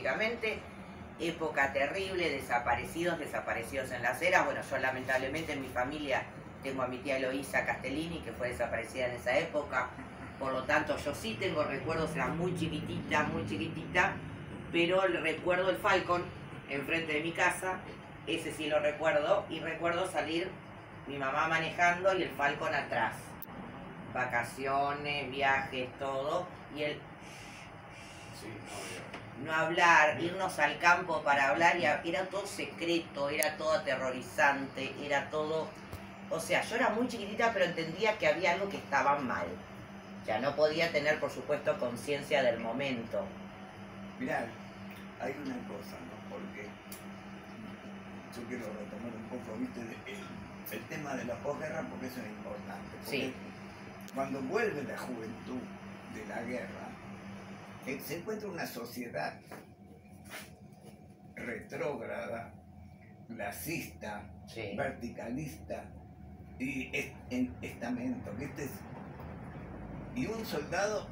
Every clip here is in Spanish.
lógicamente. Época terrible, desaparecidos en las eras. Bueno, yo lamentablemente en mi familia tengo a mi tía Eloísa Castellini, que fue desaparecida en esa época. Por lo tanto, yo sí tengo recuerdos, era muy chiquitita, pero recuerdo el Falcon enfrente de mi casa, ese sí lo recuerdo, y recuerdo salir mi mamá manejando y el Falcon atrás. Vacaciones, viajes, todo, y el no hablar, irnos al campo para hablar, y era todo secreto, era todo aterrorizante, era todo... O sea, yo era muy chiquitita, pero entendía que había algo que estaba mal. Ya no podía tener, por supuesto, conciencia del momento. Mirá, hay una cosa, ¿no? Porque yo quiero retomar un poco, ¿viste? El tema de la posguerra, porque eso es importante. Sí. Cuando vuelve la juventud de la guerra, se encuentra una sociedad retrógrada, clasista, Sí. verticalista y en estamento, ¿viste? Y un soldado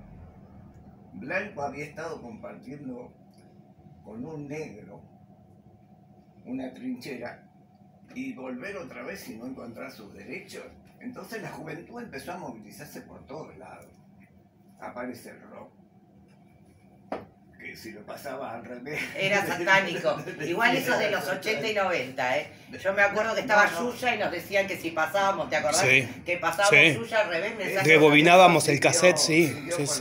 blanco había estado compartiendo con un negro una trinchera, y volver otra vez y no encontrar sus derechos. Entonces la juventud empezó a movilizarse por todos lados. Aparece el rock, que si lo pasaba al revés... Era satánico. Igual eso de los 80 y 90, ¿eh? Yo me acuerdo que estaba Yuya y nos decían que si pasábamos, ¿te acordás? Sí. Que pasábamos Yuya al revés, rebobinábamos el cassette, sí.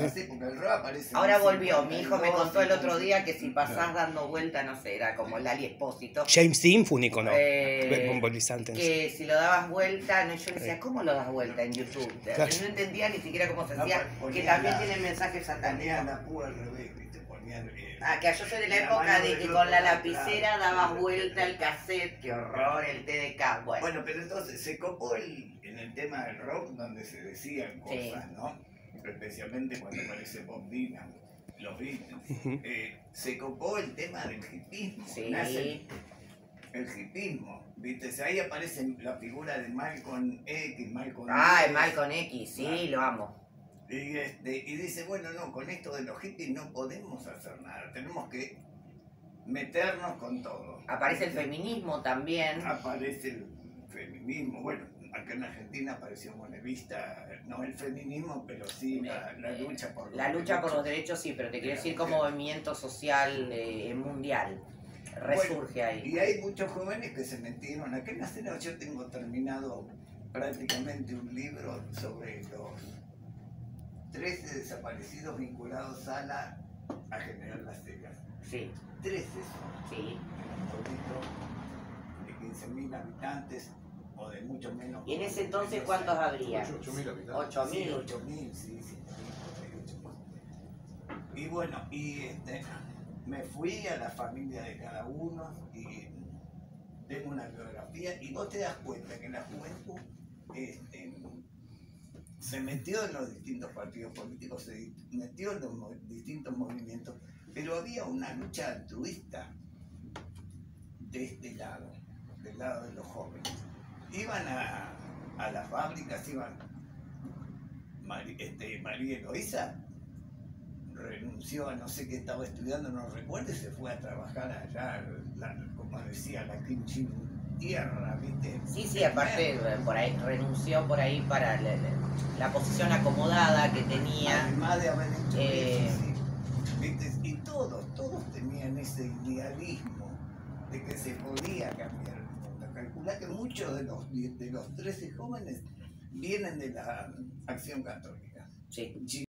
Ahora volvió, mi hijo me contó el otro día que si pasás dando vuelta, no sé, era como Lali Espósito. James Dean fue un icono movilizante. Que si lo dabas vuelta, no, yo le decía, ¿cómo lo das vuelta en YouTube? Claro. No entendía ni siquiera cómo se hacía, que también tiene mensajes satánicos. La púa al revés, ¿viste? Que yo soy de la época de que con la lapicera dabas vuelta el cassette, qué horror, el TDK. Bueno, pero entonces se copó en el tema del rock, donde se decían cosas, ¿no? Especialmente cuando aparece Bob Dylan, los Beatles. Se copó el tema del hipismo. Sí. Nace el hipismo, ¿viste? Ahí aparece la figura de Malcolm X, Malcolm X, sí, lo amo. Y dice, bueno, no, con esto de los hippies no podemos hacer nada, tenemos que meternos con todo. Aparece el feminismo también. Aparece el feminismo, bueno, acá en Argentina apareció Monevista, no el feminismo, pero sí la lucha por los derechos. La lucha por los derechos, sí, pero te quiero decir como movimiento social mundial. Resurge ahí. Y hay muchos jóvenes que se metieron. Acá en la escena yo tengo terminado prácticamente un libro sobre los 13 desaparecidos vinculados a General Las Heras. Sí. 13 son. Sí. En un pueblito de 15.000 habitantes o de mucho menos. ¿Y en ese entonces cuántos habría? 8.000 habitantes. 8.000. Sí, 8.000, sí, 7.000. Y bueno, me fui a la familia de cada uno y tengo una biografía, y vos te das cuenta que la juventud se metió en los distintos partidos políticos, se metió en los distintos movimientos, pero había una lucha altruista de este lado, del lado de los jóvenes. Iban a las fábricas, María Eloísa renunció a no sé qué estaba estudiando, no recuerdo, y se fue a trabajar allá, como decía, la Quinchín Tierra, ¿viste? Sí, aparte por ahí renunció por ahí para la posición acomodada que tenía. Además de haber hecho eso, sí, ¿viste? Y todos tenían ese idealismo de que se podía cambiar el mundo. Calcula que muchos de los 13 jóvenes vienen de la Acción Católica. Sí.